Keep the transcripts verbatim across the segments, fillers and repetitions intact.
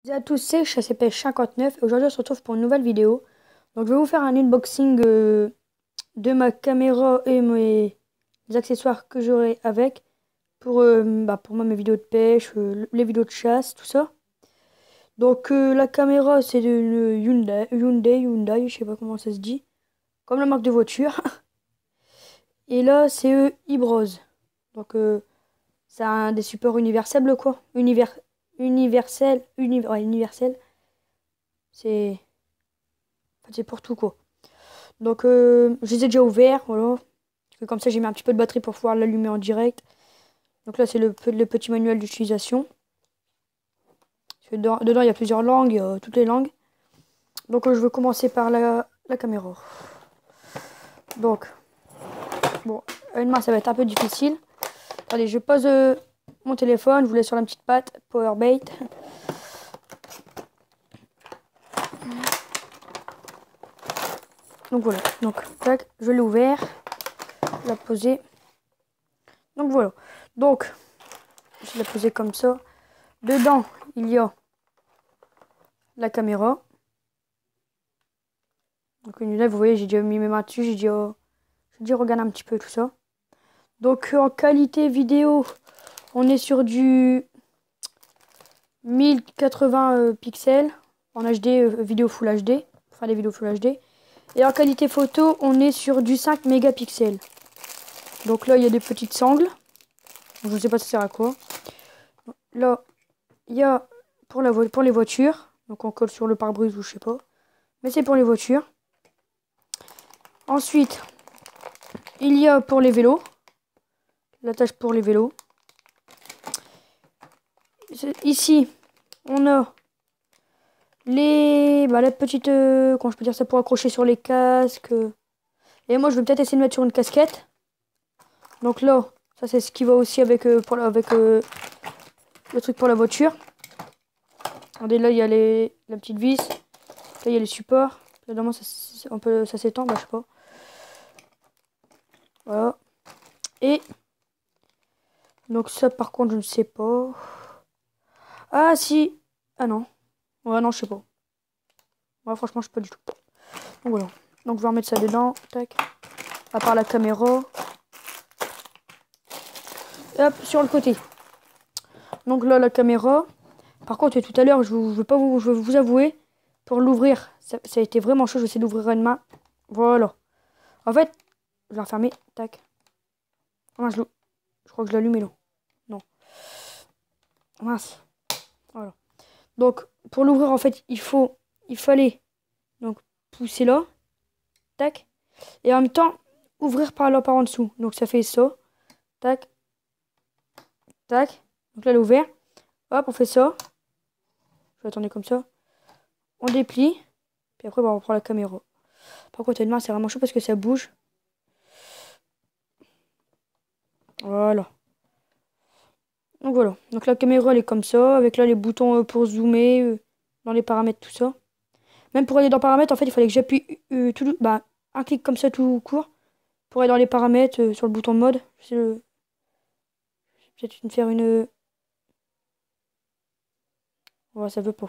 Salut à tous, c'est Chasse et Pêche cinquante-neuf et aujourd'hui on se retrouve pour une nouvelle vidéo. Donc je vais vous faire un unboxing euh, de ma caméra et mes accessoires que j'aurai avec pour, euh, bah, pour moi mes vidéos de pêche, euh, les vidéos de chasse, tout ça. Donc euh, la caméra c'est une Hyundai, Hyundai, Hyundai, je sais pas comment ça se dit, comme la marque de voiture. Et là c'est euh, Ibrose. Donc euh, c'est un des supports universels quoi. Univers, universel, uni, ouais, universel. C'est en fait, c'est pour tout quoi. Donc euh, je les ai déjà ouverts, voilà. Parce que comme ça j'ai mis un petit peu de batterie pour pouvoir l'allumer en direct. Donc là c'est le, le petit manuel d'utilisation. Dedans, dedans il y a plusieurs langues, euh, toutes les langues. Donc euh, je vais commencer par la, la caméra. Donc, bon, à une main ça va être un peu difficile. Allez, je pose euh, mon téléphone, je vous laisse sur la petite patte, Powerbait. Donc voilà, donc tac, je l'ai ouvert, je l'ai posé. Donc voilà, donc je l'ai posé comme ça. Dedans il y a la caméra. Donc une là, vous voyez, j'ai déjà mis mes mains dessus, j'ai dit, oh, j'ai dit regarde un petit peu tout ça. Donc en qualité vidéo, on est sur du mille quatre-vingts euh, pixels en H D, euh, vidéo Full H D, enfin des vidéos Full H D. Et en qualité photo, on est sur du cinq mégapixels. Donc là, il y a des petites sangles. Je ne sais pas ça sert à quoi. Là, il y a pour, la pour les voitures. Donc on colle sur le pare-brise ou je sais pas. Mais c'est pour les voitures. Ensuite, il y a pour les vélos. L'attache pour les vélos. Ici, on a les, bah, la petite, euh, comment je peux dire ça, pour accrocher sur les casques. Et moi, je vais peut-être essayer de mettre sur une casquette. Donc là, ça c'est ce qui va aussi avec, euh, pour la, avec euh, le truc pour la voiture. Regardez, là, il y a les, la petite vis. Là, il y a les supports. Là, normalement, ça, on peut, ça s'étend, bah, je sais pas. Voilà. Et donc ça, par contre, je ne sais pas. Ah, si. Ah non. Ouais, non, je sais pas. Ouais, franchement, je sais pas du tout. Donc voilà. Donc je vais remettre ça dedans. Tac. À part la caméra. Et hop, sur le côté. Donc là, la caméra. Par contre, tout à l'heure, je ne veux pas vous, je vais vous avouer, pour l'ouvrir, ça, ça a été vraiment chaud. Je vais essayer d'ouvrir à une main. Voilà. En fait, je vais la refermer. Tac. Ah, mince, je, je crois que je l'ai allumé là. Non. Mince. Voilà. Donc, pour l'ouvrir, en fait, il faut, il fallait donc pousser là. Tac. Et en même temps, ouvrir par là, par en dessous. Donc, ça fait ça. Tac. Tac. Donc là, elle est ouverte. Hop, on fait ça. Je vais attendre comme ça. On déplie. Puis après, bah, on prend la caméra. Par contre, une main, c'est vraiment chaud parce que ça bouge. Voilà. Donc voilà. Donc la caméra, elle est comme ça. Avec là, les boutons euh, pour zoomer. Euh, dans les paramètres, tout ça. Même pour aller dans paramètres, en fait, il fallait que j'appuie euh, tout, bah, un clic comme ça tout court. Pour aller dans les paramètres euh, sur le bouton mode. Je vais peut-être me faire une... Ouais, ça veut pas.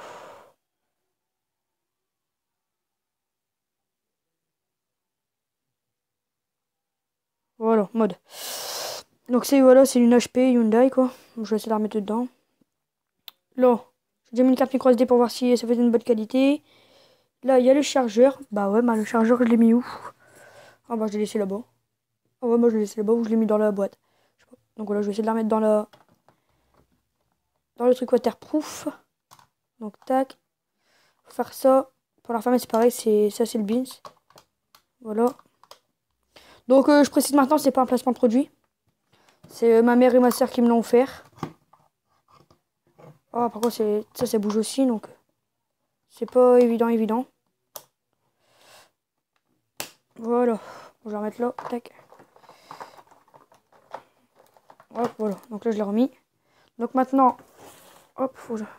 Voilà, mode. Donc c'est voilà, c'est une H P Hyundai quoi. Je vais essayer de la remettre dedans. Là, j'ai déjà mis une carte micro S D pour voir si ça fait une bonne qualité. Là, il y a le chargeur. Bah ouais, bah le chargeur, je l'ai mis où? Ah bah je l'ai laissé là-bas. Ah ouais, moi je l'ai laissé là-bas ou je l'ai mis dans la boîte. Je sais pas. Donc voilà, je vais essayer de la remettre dans la... dans le truc waterproof. Donc tac. Faut faire ça. Pour la refermer, c'est pareil, c'est ça c'est le bins. Voilà. Donc euh, je précise maintenant, c'est pas un placement de produit. C'est euh, ma mère et ma soeur qui me l'ont offert. Ah, par contre, ça, ça bouge aussi, donc c'est pas évident, évident. Voilà. Je vais remettre là. Tac. Hop, voilà. Donc là, je l'ai remis. Donc maintenant, hop, faut que je...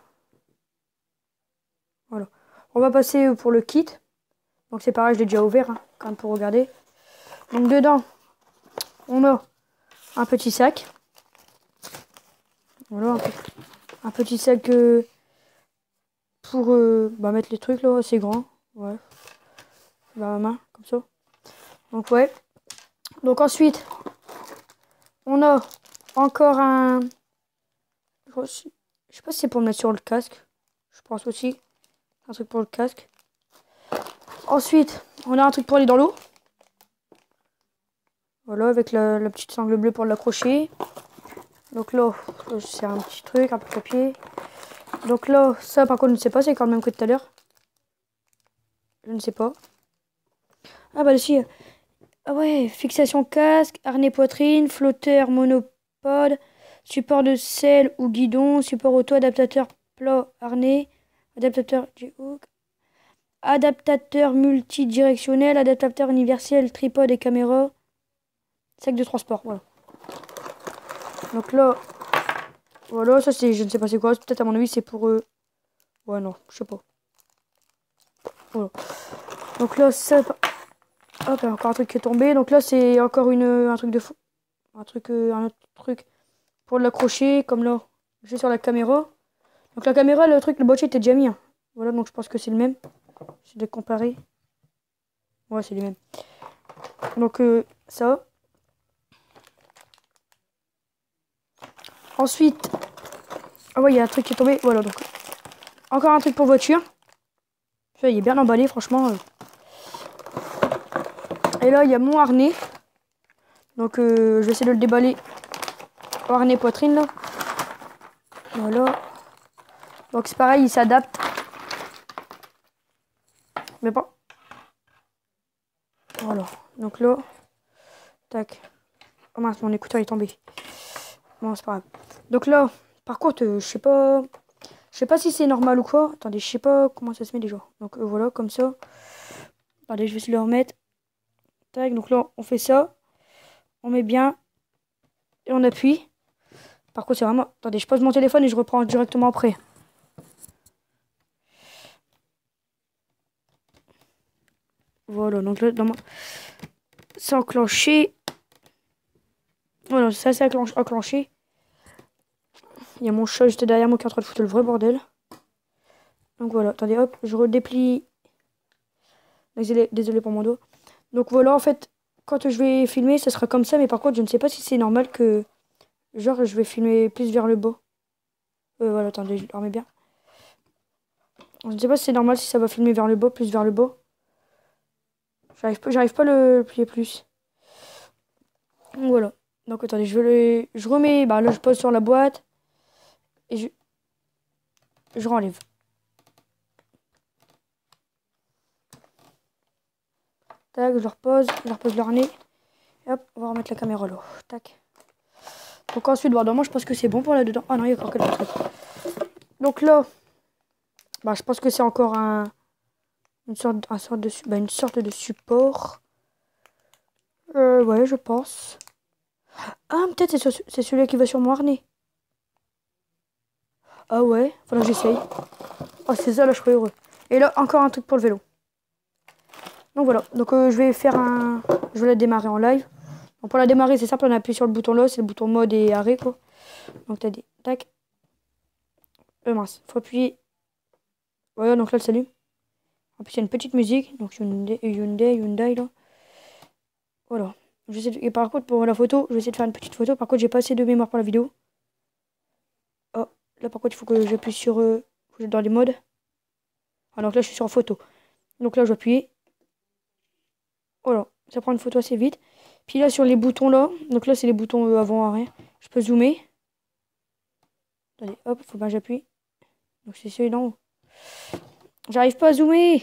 Voilà. On va passer pour le kit. Donc c'est pareil, je l'ai déjà ouvert, hein, quand même pour regarder. Donc dedans, on a un petit sac. Voilà, un petit sac euh, pour euh, bah, mettre les trucs là, c'est grand. Ouais. Bah, ma main, comme ça. Donc ouais. Donc ensuite, on a encore un... Je sais pas si c'est pour le mettre sur le casque. Je pense aussi. Un truc pour le casque. Ensuite, on a un truc pour aller dans l'eau. Voilà, avec la, la petite sangle bleue pour l'accrocher. Donc là, c'est un petit truc, un peu de papier. Donc là, ça par contre, je ne sais pas, c'est quand même que tout à l'heure. Je ne sais pas. Ah bah ici. Ah ouais, fixation casque, harnais poitrine, flotteur monopode, support de selle ou guidon, support auto, adaptateur plat, harnais, adaptateur J-hook, adaptateur multidirectionnel, adaptateur universel, tripode et caméra, sac de transport, voilà. Donc là, voilà, ça c'est, je ne sais pas c'est quoi, peut-être à mon avis c'est pour eux. Ouais non, je sais pas. Voilà. Donc là, ça... Hop, il y a encore un truc qui est tombé. Donc là, c'est encore une, un truc de fou. Un truc, euh, un autre truc pour l'accrocher, comme là. J'ai sur la caméra. Donc la caméra, le truc, le boîtier était déjà mis. Hein. Voilà, donc je pense que c'est le même. J'essaie de comparer. Ouais, c'est le même. Donc euh, ça. Ensuite. Ah ouais, il y a un truc qui est tombé. Voilà, donc. Encore un truc pour voiture. Ça, il est bien emballé, franchement. Et là, il y a mon harnais. Donc euh, je vais essayer de le déballer. Harnais poitrine, là. Voilà. Donc c'est pareil, il s'adapte. Mais pas. Voilà. Donc là. Tac. Oh mince, mon écouteur est tombé. Bon, c'est pas grave. Donc là, par contre, euh, je sais pas. Je sais pas si c'est normal ou quoi. Attendez, je sais pas comment ça se met déjà. Donc euh, voilà, comme ça. Attendez, je vais essayer de le remettre. Tac, donc là, on fait ça. On met bien. Et on appuie. Par contre, c'est vraiment... Attendez, je pose mon téléphone et je reprends directement après. Voilà, donc là, dans mon... c'est enclenché. Voilà, ça c'est enclenché. Il y a mon chat juste derrière moi qui est en train de foutre le vrai bordel. Donc voilà, attendez, hop, je redéplie. Désolé, désolé pour mon dos. Donc voilà, en fait, quand je vais filmer, ça sera comme ça. Mais par contre, je ne sais pas si c'est normal que... Genre, je vais filmer plus vers le bas. Euh, voilà, attendez, je le remets bien. Je ne sais pas si c'est normal, si ça va filmer vers le bas, plus vers le bas. J'arrive pas, j'arrive pas à le plier plus. Donc voilà. Donc attendez, je vais le... Je remets... Bah là, je pose sur la boîte. Et je... Je renlève. Tac, je le repose. Je repose le harnais. Et hop, on va remettre la caméra là. Tac. Donc ensuite, bon, moi je pense que c'est bon pour là-dedans. Ah non, il y a encore quelques trucs. Donc là, bah, je pense que c'est encore un... Une sorte, un sorte de, bah, une sorte de support. Euh, ouais, je pense. Ah, peut-être c'est c'est celui qui va sur mon harnais. Ah ouais, faudra que j'essaye. Oh, c'est ça, là, je serais heureux. Et là, encore un truc pour le vélo. Donc voilà, donc euh, je vais faire un... Je vais la démarrer en live. Donc pour la démarrer, c'est simple, on appuie sur le bouton là, c'est le bouton mode et arrêt, quoi. Donc t'as dit, tac. Euh, mince, faut appuyer. Voilà, donc là, elle s'allume. En plus, il y a une petite musique. Donc Hyundai, Hyundai, Hyundai, là. Voilà. Je vais essayer de... Et par contre, pour la photo, je vais essayer de faire une petite photo. Par contre, j'ai pas assez de mémoire pour la vidéo. Oh, là, par contre, il faut que j'appuie sur... Euh... dans les modes. Ah, donc là, je suis sur photo. Donc là, je vais appuyer. Voilà, ça prend une photo assez vite. Puis là, sur les boutons là, donc là, c'est les boutons euh, avant, arrière. Je peux zoomer. Attendez, hop, faut pas que j'appuie. Donc c'est celui d'en haut. J'arrive pas à zoomer.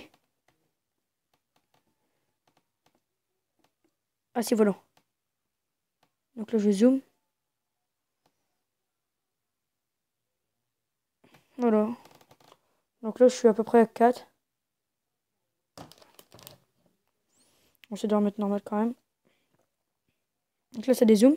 Ah, c'est volant. Donc là, je zoome. Voilà. Donc là, je suis à peu près à quatre. On essaie de remettre normal quand même. Donc là, ça dézoome.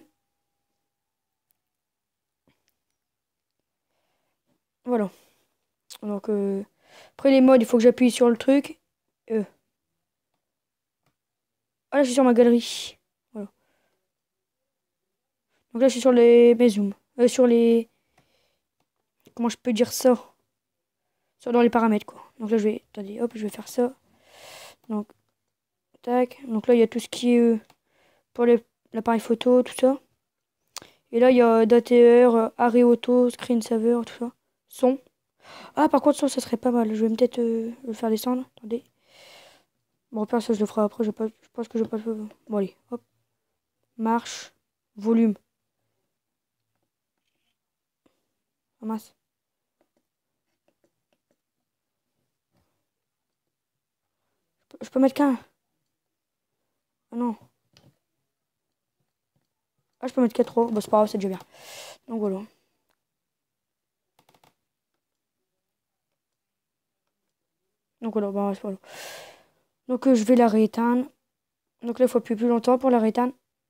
Voilà. Donc, euh, après les modes, il faut que j'appuie sur le truc. Euh. Ah, là, je suis sur ma galerie. Voilà. Donc là, je suis sur les mes zooms. Euh, sur les... Comment je peux dire ça? soit dans les paramètres quoi. Donc là je vais, attendez, hop, je vais faire ça. Donc, tac. Donc là il y a tout ce qui est euh, pour l'appareil photo, tout ça. Et là il y a D A T R, arrêt auto, screen saver, tout ça. Son. Ah par contre son ça serait pas mal. Je vais peut-être euh, le faire descendre. Attendez. Bon, ça, je le ferai après. Je, pas, je pense que je pas le. Bon, allez, hop. Marche. Volume. Ah, mince. Je peux, je peux mettre qu'un. Ah non. Ah, je peux mettre quatre. Bon, c'est pas grave, c'est déjà bien. Donc voilà. Donc voilà, bah, voilà. Donc euh, je vais la rééteindre. Donc là, il faut appuyer plus longtemps pour la rééteindre.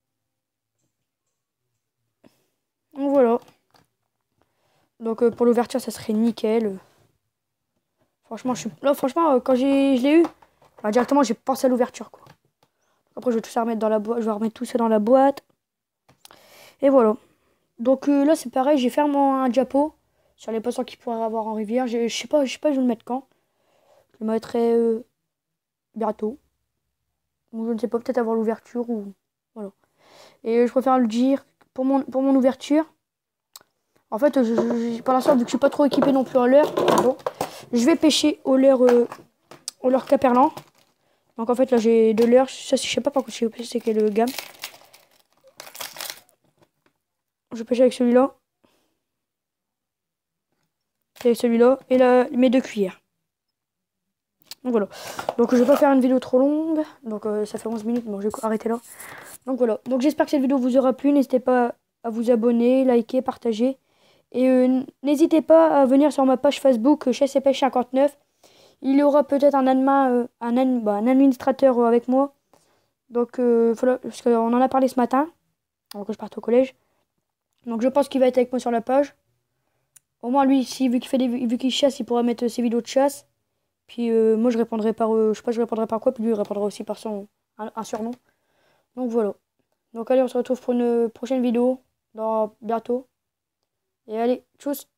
Donc voilà. Donc euh, pour l'ouverture, ça serait nickel. Franchement, je suis... Là, franchement, euh, quand j'ai, je l'ai eu, bah, directement, j'ai pensé à l'ouverture, quoi. Après, je vais tout ça remettre dans la boîte. Je vais remettre tout ça dans la boîte. Et voilà. Donc euh, là, c'est pareil. J'ai fait mon un diapo sur les poissons qu'il pourrait avoir en rivière. Je sais pas, je sais pas, je vais le mettre quand. Je le mettrai euh, bientôt. Ou je ne sais pas, peut-être avant l'ouverture ou voilà. Et je préfère le dire pour mon pour mon ouverture. En fait, je, je, pour l'instant, vu que je suis pas trop équipé non plus en leurre, pardon, je vais pêcher au leurre euh, au leurre Caperlan. Donc en fait là j'ai de leurre, ça je sais pas par contre je sais c'est quelle gamme. Je pêche avec celui-là. Et avec celui-là. Et là mes deux cuillères. Donc voilà. Donc je vais pas faire une vidéo trop longue. Donc euh, ça fait onze minutes, bon je vais arrêter là. Donc voilà. Donc j'espère que cette vidéo vous aura plu. N'hésitez pas à vous abonner, liker, partager. Et euh, n'hésitez pas à venir sur ma page Facebook Chasse et Pêche cinquante-neuf. Il y aura peut-être un, admin, euh, un, ad, bah, un administrateur euh, avec moi. Donc euh, voilà, parce qu'on en a parlé ce matin. Donc je parte au collège. Donc je pense qu'il va être avec moi sur la page. Au moins lui, si, vu qu'il fait des, vu qu'il chasse, il pourra mettre ses vidéos de chasse. Puis euh, moi je répondrai par euh, je sais pas je répondrai par quoi, puis lui il répondra aussi par son un, un surnom. Donc voilà. Donc allez, on se retrouve pour une prochaine vidéo dans bientôt. Et allez, tchuss.